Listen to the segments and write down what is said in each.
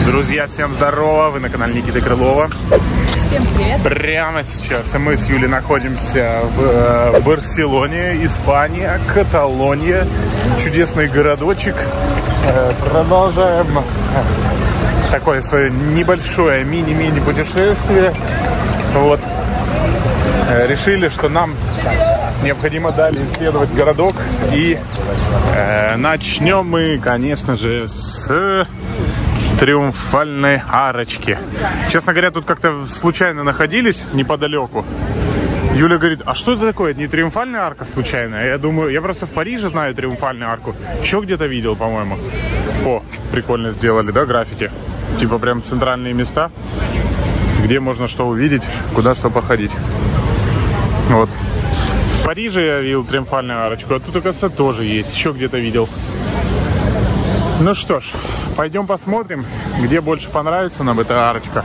Друзья, всем здорово! Вы на канале Никиты Крылова. Всем привет! Прямо сейчас мы с Юлей находимся в Барселоне, Испания, Каталония. Чудесный городочек. Продолжаем такое свое небольшое мини-мини путешествие. Вот. Решили, что нам необходимо далее исследовать городок. И начнем мы, конечно же, с Триумфальной арочки. Честно говоря, тут как-то случайно находились неподалеку. Юля говорит, а что это такое? Это не Триумфальная арка случайно? Я думаю, я просто в Париже знаю Триумфальную арку. Еще где-то видел, по-моему. О, прикольно сделали, да, граффити? Типа прям центральные места, где можно что увидеть, куда что походить. Вот. В Париже я видел Триумфальную арочку, а тут, оказывается, тоже есть. Еще где-то видел. Ну что ж, пойдем посмотрим, где больше понравится нам эта арочка.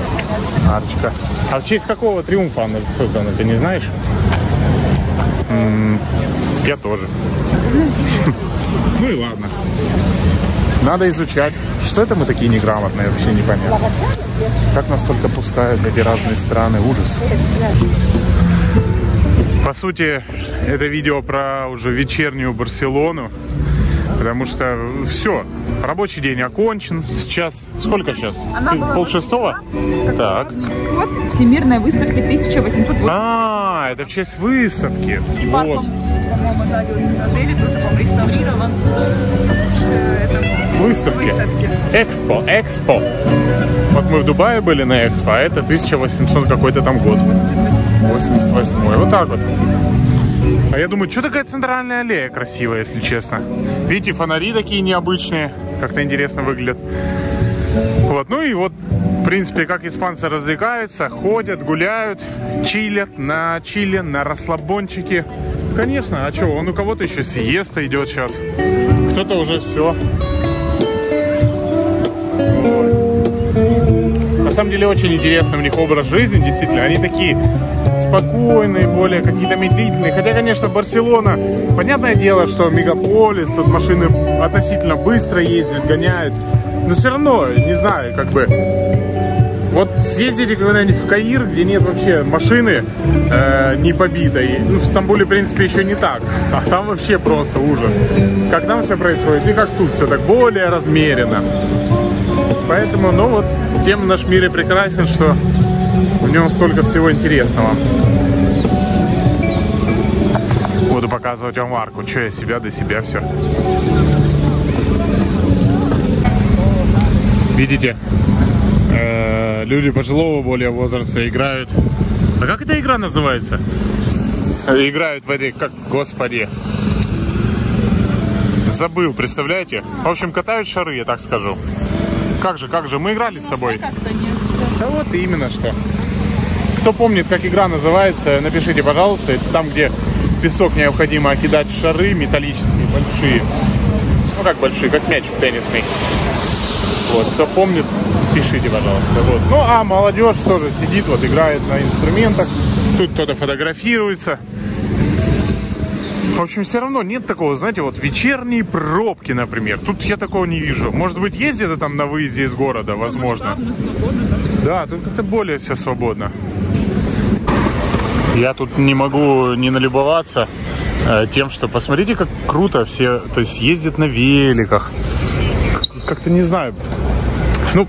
А в честь какого триумфа она создана, ты не знаешь? Я тоже. Ну и ладно. Надо изучать. Что это мы такие неграмотные, вообще непонятно. Как нас только пускают эти разные страны. Ужас. По сути, это видео про уже вечернюю Барселону. Потому что все, рабочий день окончен. Сейчас, сколько сейчас? 5:30? Так. Всемирной выставки 1880. А, это в честь выставки. И вот. парком, по-моему, да, отеле тоже, по-моему, реставрирован. Выставки. Экспо. Вот мы в Дубае были на Экспо, а это 1800 какой-то там год. 88-й. Вот так вот. А я думаю, что такая центральная аллея красивая, если честно. Видите, фонари такие необычные, как-то интересно выглядят. Вот, ну и вот, в принципе, как испанцы развлекаются, ходят, гуляют, чилят, на расслабончике. Конечно, а что, он у кого-то еще сиеста идет сейчас. Кто-то уже все. На самом деле очень интересный у них образ жизни, действительно. Они такие спокойные, более какие-то медлительные. Хотя, конечно, Барселона, понятное дело, что мегаполис, тут машины относительно быстро ездят, гоняют. Но все равно, не знаю, как бы... Вот съездите когда-нибудь в Каир, где нет вообще машины не побитой. Ну, в Стамбуле, в принципе, еще не так. А там вообще просто ужас. Как там все происходит и как тут все так более размеренно. Поэтому, ну вот, тем наш мир и прекрасен, что в нем столько всего интересного. Буду показывать вам арку. Что я себя до себя все. Видите? Люди пожилого более возраста играют. А как эта игра называется? Играют в этой, как, господи. Забыл, представляете? В общем, катают шары, я так скажу. Как же, мы играли с собой. Да вот именно что. Кто помнит, как игра называется, напишите, пожалуйста. Это там, где в песок необходимо кидать шары металлические, большие. Ну как большие, как мячик теннисный. Вот, кто помнит, пишите, пожалуйста. Вот. Ну а молодежь тоже сидит, вот играет на инструментах. Тут кто-то фотографируется. В общем, все равно нет такого, знаете, вот вечерние пробки, например. Тут я такого не вижу. Может быть, есть где-то там на выезде из города, возможно. Да, тут как-то более все свободно. Я тут не могу не налюбоваться тем, что посмотрите, как круто все, то есть ездят на великах. Как-то не знаю. Ну,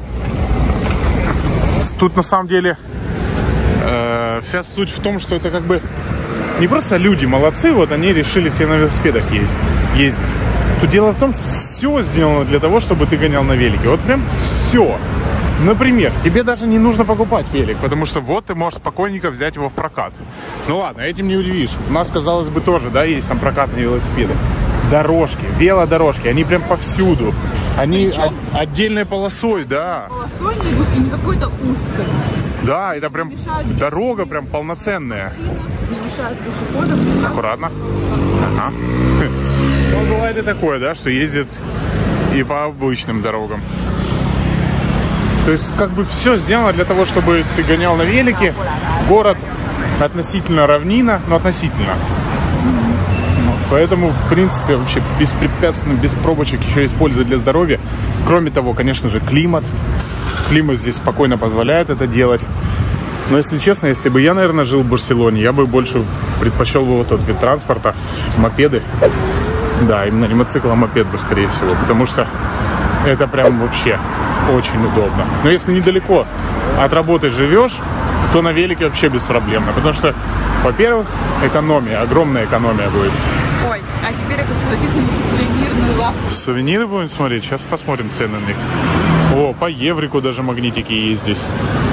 тут на самом деле вся суть в том, что это как бы не просто люди молодцы, вот они решили все на велосипедах ездить. Тут дело в том, что все сделано для того, чтобы ты гонял на велике. Вот прям все. Например, тебе даже не нужно покупать велик, потому что вот ты можешь спокойненько взять его в прокат. Ну ладно, этим не удивишь. У нас, казалось бы, тоже, да, есть там прокатные велосипеды. Дорожки, велодорожки, они прям повсюду. Они отдельной полосой, да. Полосой не идут и не какой-то узкой. Да, это прям дорога прям полноценная. Не мешают пешеходам. Аккуратно. Ага. Ну, бывает и такое, да, что ездит и по обычным дорогам. То есть, как бы все сделано для того, чтобы ты гонял на велике. Город относительно равнина, но относительно. Поэтому, в принципе, вообще беспрепятственно, без пробочек еще использовать для здоровья. Кроме того, конечно же, климат. Климат здесь спокойно позволяет это делать. Но, если честно, если бы я, наверное, жил в Барселоне, я бы больше предпочел бы вот тот вид транспорта, мопеды. Да, именно не мотоцикл, а мопед бы, скорее всего. Потому что это прям вообще очень удобно. Но если недалеко от работы живешь, то на велике вообще беспроблемно. Потому что, во-первых, экономия, огромная экономия будет. Ой, а теперь я хочу найти сувенирную лавку. Сувениры будем смотреть? Сейчас посмотрим цены на них. О, по еврику даже магнитики есть здесь.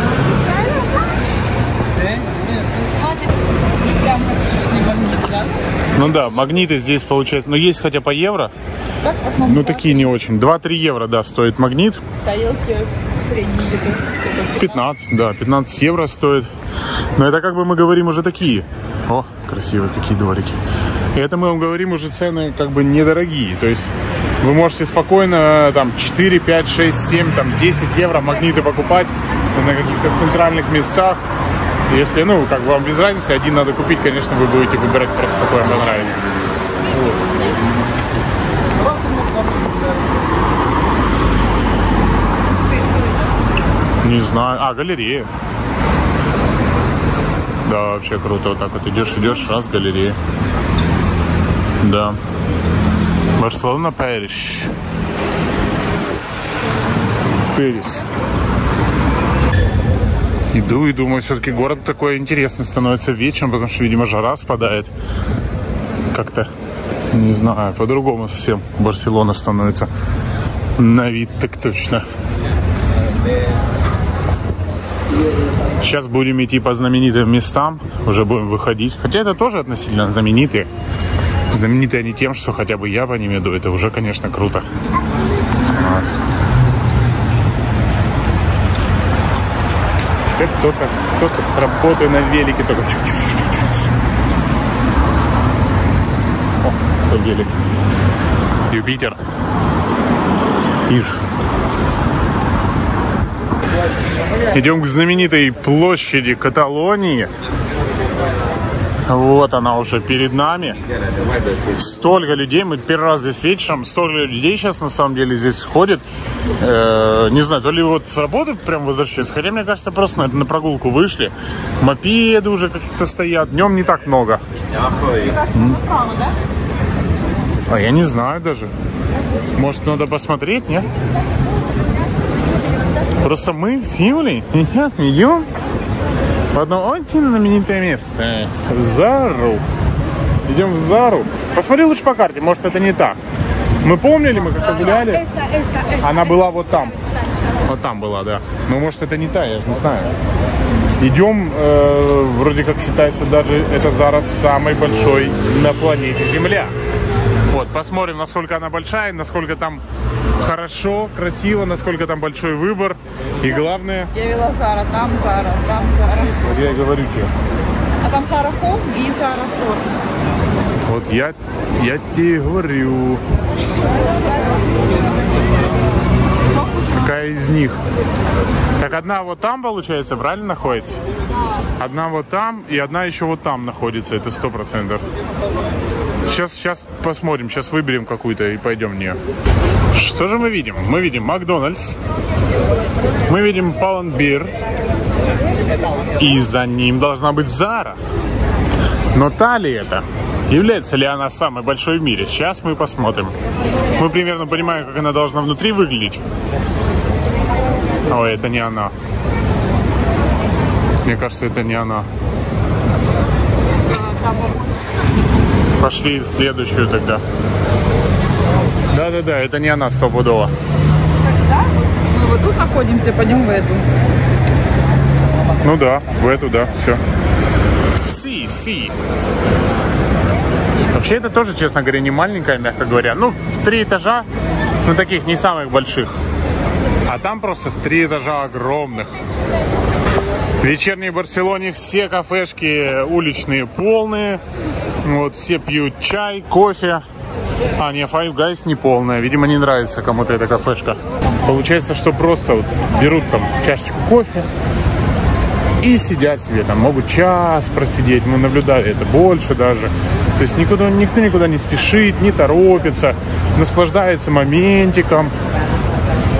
Ну да, магниты здесь получается. Но есть хотя по евро. Ну такие не очень. 2-3 евро, да, стоит магнит. Тарелки средние где-то. 15, да, 15 евро стоит. Но это как бы мы говорим уже такие. О, красивые какие дворики. И это мы вам говорим уже цены как бы недорогие. То есть вы можете спокойно там 4, 5, 6, 7, там 10 евро магниты покупать на каких-то центральных местах. Если, ну, как бы вам без разницы, один надо купить, конечно, вы будете выбирать просто какой вам понравится. Вот. Не знаю. А, галерея. Да, вообще круто. Вот так вот идешь, раз, галерея. Да. Барселона, Париж. Париж. Иду и думаю, все-таки город такой интересный становится вечером, потому что, видимо, жара спадает. Как-то, не знаю, по-другому совсем Барселона становится. На вид так точно. Сейчас будем идти по знаменитым местам, уже будем выходить. Хотя это тоже относительно знаменитые. Знаменитые они тем, что хотя бы я по ним иду. Это уже, конечно, круто. Вот. Кто-то с работы на велике только. О, велик. Юпитер. Иж. Идем к знаменитой площади Каталонии. Вот она уже перед нами. Столько людей. Мы первый раз здесь вечером. Столько людей сейчас на самом деле здесь ходит. Не знаю, то ли вот с работы прям возвращаются. Хотя, мне кажется, просто на прогулку вышли. Мопеды уже как-то стоят. Днем не так много. Мне кажется, направо, да? А я не знаю даже. Может, надо посмотреть, нет? Просто мы с Юлей идем в одно очень знаменитое место. Зару. Идем в Зару. Посмотри лучше по карте, может это не так. Мы помнили, мы как-то гуляли. Она была вот там. Вот там была, да. Но может это не та, я же не знаю. Идем, вроде как считается даже это Зара самый большой на планете Земля. Вот, посмотрим, насколько она большая, насколько там хорошо, красиво, насколько там большой выбор. И главное... Я вела Зара, там Зара, там Зара. Вот я и говорю тебе. А там Зара Home и Зара Sport. Вот я тебе говорю. Какая из них? Так одна вот там, получается, правильно находится? Одна вот там и одна еще вот там находится, это 100%. Сейчас посмотрим, сейчас выберем какую-то и пойдем в нее. Что же мы видим? Мы видим Макдональдс, мы видим Pull&Bear, и за ним должна быть Зара. Но та ли это? Является ли она самой большой в мире? Сейчас мы посмотрим. Мы примерно понимаем, как она должна внутри выглядеть. Ой, это не она. Мне кажется, это не она. Пошли следующую тогда. Да-да-да, это не она стопудово. Да? Мы вот тут находимся, пойдем в эту. Ну да, в эту, да, все. Си. Вообще это тоже, честно говоря, не маленькая, мягко говоря. Ну, в 3 этажа, ну таких не самых больших. А там просто в 3 этажа огромных. В вечерней Барселоне все кафешки уличные полные. Вот, все пьют чай, кофе. А, не, Five Guys не полная. Видимо, не нравится кому-то эта кафешка. Получается, что просто вот берут там чашечку кофе и сидят себе там. Могут час просидеть. Мы наблюдали это больше даже. То есть никто никуда не спешит, не торопится. Наслаждается моментиком.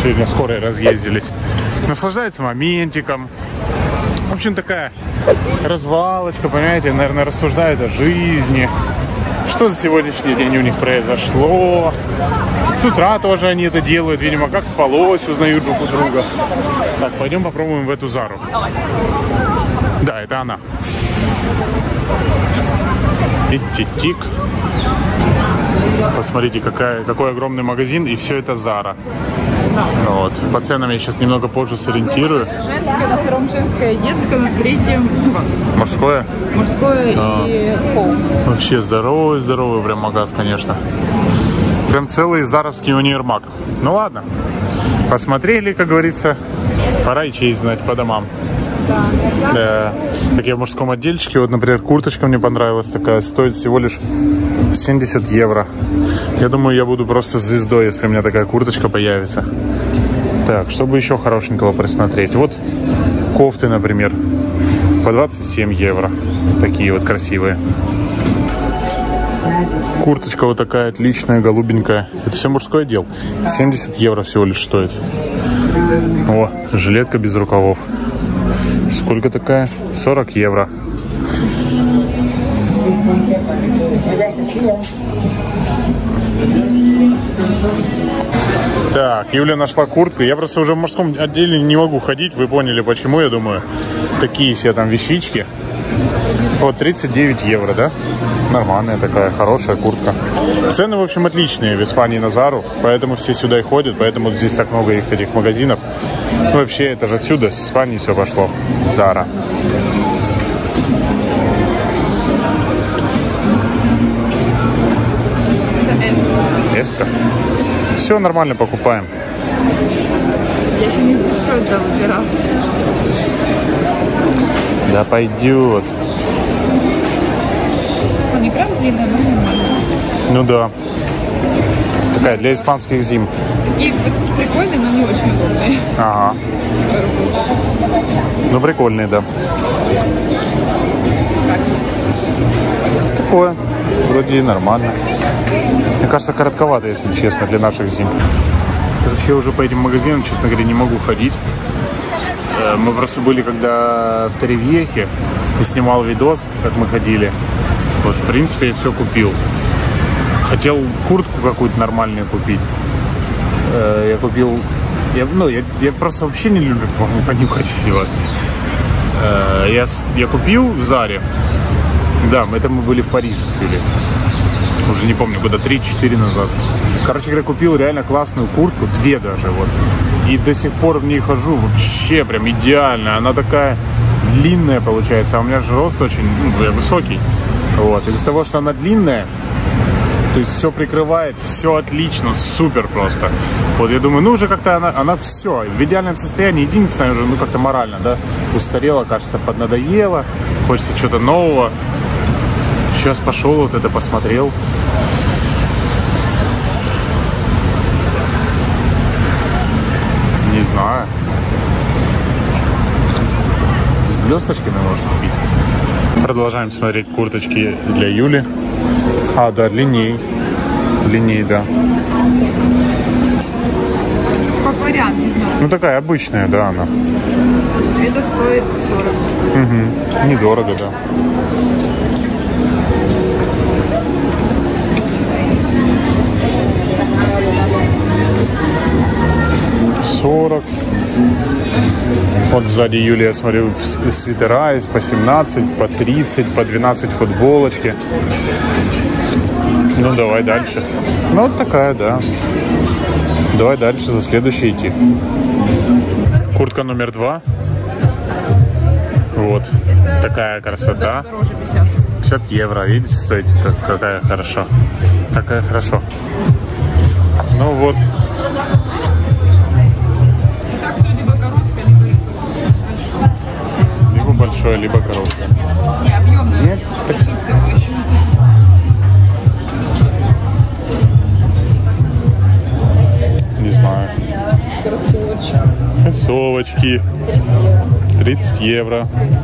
сегодня скорой разъездились. Наслаждается моментиком. В общем, такая развалочка, понимаете, наверное, рассуждает о жизни. Что за сегодняшний день у них произошло. С утра тоже они это делают, видимо, как спалось, узнают друг у друга. Так, пойдем попробуем в эту Зару. Да, это она. Тик-тик-тик. Посмотрите, какой огромный магазин, и все это Зара. Вот. По ценам я сейчас немного позже сориентирую. Женское, на втором женское, детское, на третьем Мужское? Мужское и хоум. Вообще здоровый прям магаз, конечно. Прям целый заровский универмаг. Ну ладно, посмотрели, как говорится, пора и честь знать по домам. Да. Так я в мужском отдельчике, вот, например, курточка мне понравилась такая, стоит всего лишь 70 евро. Я думаю, я буду просто звездой, если у меня такая курточка появится. Так, чтобы еще хорошенького присмотреть. Вот кофты, например, по 27 евро. Такие вот красивые. Курточка вот такая отличная, голубенькая. Это все мужской отдел. 70 евро всего лишь стоит. О, жилетка без рукавов. Сколько такая? 40 евро. Так, Юля нашла куртку. Я просто уже в мужском отделе не могу ходить. Вы поняли, почему, я думаю. Такие себе там вещички. Вот 39 евро, да? Нормальная такая, хорошая куртка. Цены, в общем, отличные в Испании на Зару. Поэтому все сюда и ходят. Поэтому здесь так много этих магазинов. Ну, вообще, это же отсюда, с Испании все пошло. Зара. Эска. Все нормально покупаем. Я еще не все это выбирала. Да пойдет. Не прям длинная, но нормально. Ну да. Такая для испанских зим. Такие прикольные, но не очень удобные. Ага. Ну прикольные, да. Такое. Вроде и нормально. Мне кажется, коротковато, если честно, для наших зим. Короче, я уже по этим магазинам, честно говоря, не могу ходить. Мы просто были, когда в Торревьехе, и снимал видос, как мы ходили. Вот, в принципе, я все купил. Хотел куртку какую-то нормальную купить. Я купил... Я просто вообще не люблю понюхать. Я купил в Заре. Да, мы были в Париже с Юлей. Уже не помню, года 3-4 назад. Короче говоря, купил реально классную куртку, 2 даже, вот. И до сих пор в ней хожу, вообще прям идеально. Она такая длинная получается, а у меня же рост очень высокий. Вот. Из-за того, что она длинная, то есть все прикрывает, все отлично, супер просто. Вот я думаю, ну уже как-то она все в идеальном состоянии. Единственное, уже как-то морально, да, устарела, кажется, поднадоела, хочется чего-то нового. Сейчас пошел, вот это посмотрел. Не знаю. С блесточками можно купить. Продолжаем смотреть курточки для Юли. А, да, длинней. Длинней, да. Как вариант, не знаю. Ну такая обычная, да, она. Это стоит 40. Угу. Недорого, да. Вот сзади Юлия, я смотрю, свитера есть по 17, по 30, по 12 футболочки. Ну, давай дальше. Ну, вот такая, да. Давай дальше, за следующей идти. Куртка номер 2. Вот. Такая красота. 50 евро. Видите, стоит какая хорошо. Какая хорошо. Ну, вот. Большое, либо короткое. Не, объемное. Нет? Не знаю. Кроссовочки. 30 евро.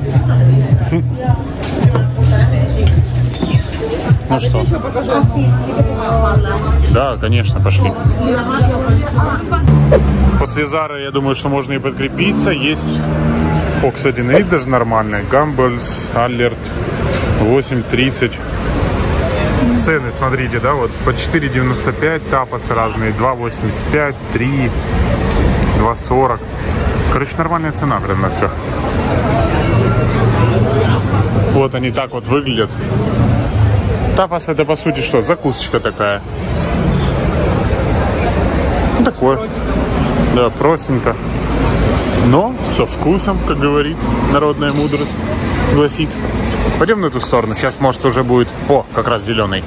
Ну что? Да, конечно, пошли. После Зары, я думаю, что можно и подкрепиться. Есть, кстати, на вид даже нормальный. Гамбольс, Аллерт, 8.30. Цены, смотрите, да, вот по 4,95, тапосы разные, 2,85, 3, 2,40. Короче, нормальная цена прям на все. Вот они так вот выглядят. Тапос — это, по сути, что? Закусочка такая. Ну, такое. Да, простенько. Но со вкусом, как говорит народная мудрость, гласит. Пойдем на эту сторону. Сейчас, может, уже будет... О, как раз зеленый.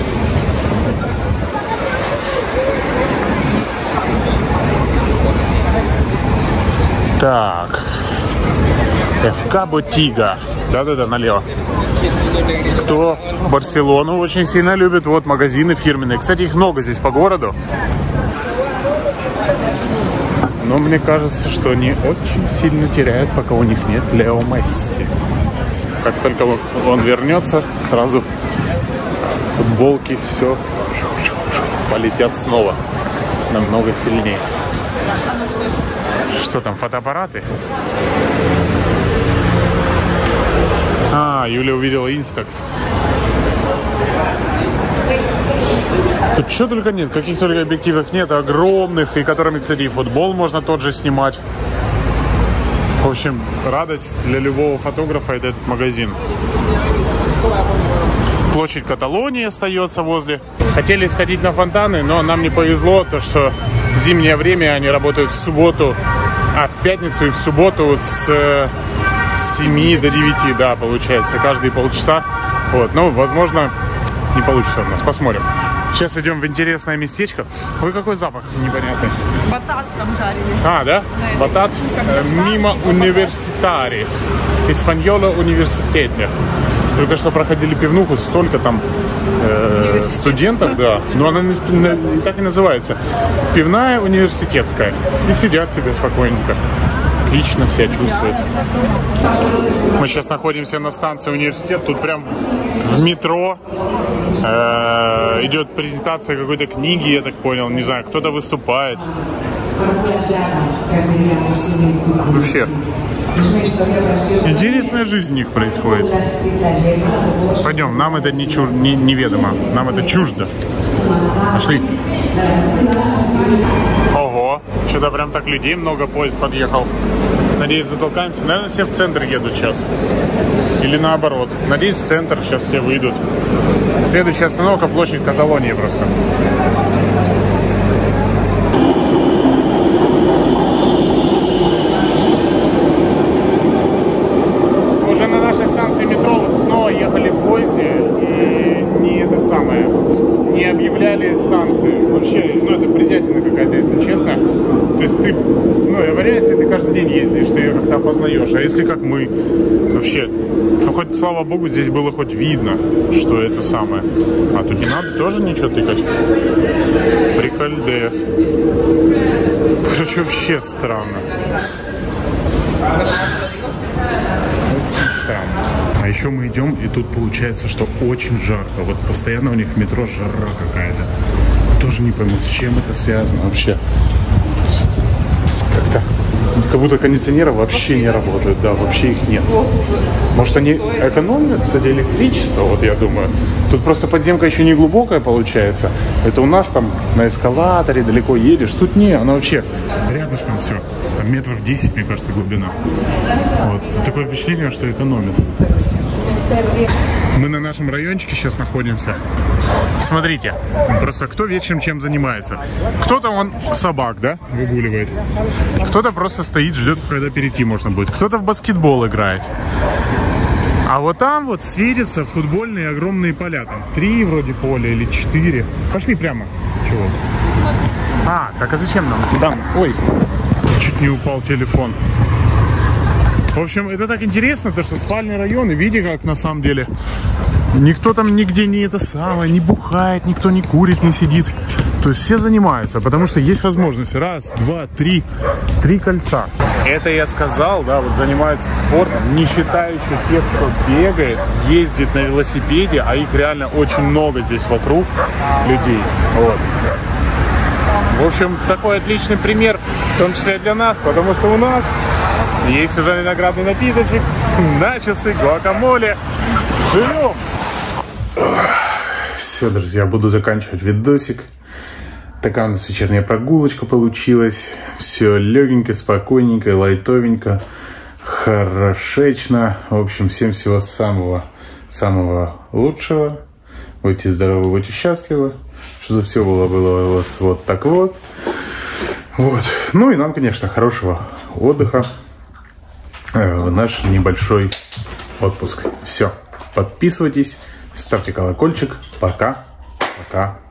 Так. ФК Ботига. Да-да-да, налево. Кто Барселону очень сильно любит, вот магазины фирменные. Кстати, их много здесь по городу. Но мне кажется, что они очень сильно теряют, пока у них нет Лео Месси. Как только он вернется, сразу футболки, все полетят снова. Намного сильнее. Что там, фотоаппараты? А, Юля увидела Instax. Тут что только нет, каких только объективов нет, огромных, и которыми, кстати, и футбол можно тот же снимать. В общем, радость для любого фотографа — это этот магазин. Площадь Каталонии остается возле. Хотели сходить на фонтаны, но нам не повезло, то что в зимнее время они работают в субботу, а в пятницу и в субботу с 7 до 9, да, получается, каждые полчаса. Вот, ну, возможно, не получится у нас, посмотрим. Сейчас идем в интересное местечко. Ой, какой запах непонятный. Батат там жарили. А, да? Батат. Мимо университари. Испаньола университете. Только что проходили пивнуху, столько там студентов, да. Но она так и называется. Пивная университетская. И сидят себе спокойненько. Отлично себя чувствуют. Мы сейчас находимся на станции Университет. Тут прям в метро идет презентация какой-то книги, я так понял. Не знаю, кто-то выступает. Вообще интересная жизнь у них происходит. Пойдем, нам это неведомо. Нам это чуждо. Пошли. Ого, что-то прям так людей много, поезд подъехал. Надеюсь, затолкаемся. Наверное, все в центр едут сейчас. Или наоборот. Надеюсь, в центр сейчас все выйдут. Следующая остановка — площадь Каталонии просто. Уже на нашей станции метро вот снова ехали в поезде и не объявляли станции. Вообще, ну это бредятина какая-то, если честно. То есть ты, ну я говорю, если ты каждый день ездишь, ты ее как-то опознаешь. А если как мы, вообще, ну хоть, слава богу, здесь было хоть видно, что это самое. А тут не надо тоже ничего тыкать. Прикольдес. Короче, вообще странно. А еще мы идем, и тут получается, что очень жарко. Вот постоянно у них в метро жара какая-то. Тоже не пойму, с чем это связано вообще. Как-то, как будто кондиционеры вообще не работают. Да, вообще их нет. Может, они экономят, кстати, электричество, вот я думаю. Тут просто подземка еще не глубокая получается. Это у нас там на эскалаторе далеко едешь. Тут не, она вообще рядышком все. Там метров 10, мне кажется, глубина. Вот. Такое впечатление, что экономит. Мы на нашем райончике сейчас находимся. Смотрите, просто кто вечером чем занимается. Кто-то он собак, да, выгуливает. Кто-то просто стоит, ждет, когда перейти можно будет. Кто-то в баскетбол играет. А вот там вот светятся футбольные огромные поля. Там 3 вроде поля или 4. Пошли прямо. Чего? А, так а зачем нам? Там, ой, чуть не упал телефон. В общем, это так интересно, то что спальный район, и видите, как на самом деле никто там нигде не это самое, не бухает, никто не курит, не сидит. То есть все занимаются, потому что есть возможность. 1, 2, 3 кольца. Это я сказал, да, вот занимаются спортом, не считая еще тех, кто бегает, ездит на велосипеде, а их реально очень много здесь вокруг людей. Вот. В общем, такой отличный пример В том числе для нас, потому что у нас есть уже виноградный напиточек, начосы, гуакамоле. Живем! Все, друзья, буду заканчивать видосик. Такая у нас вечерняя прогулочка получилась. Все легенько, спокойненько, лайтовенько, хорошечно. В общем, всем всего самого лучшего. Будьте здоровы, будьте счастливы. Чтобы все было у вас вот так вот. Ну и нам, конечно, хорошего отдыха в наш небольшой отпуск. Все. Подписывайтесь, ставьте колокольчик. Пока. Пока.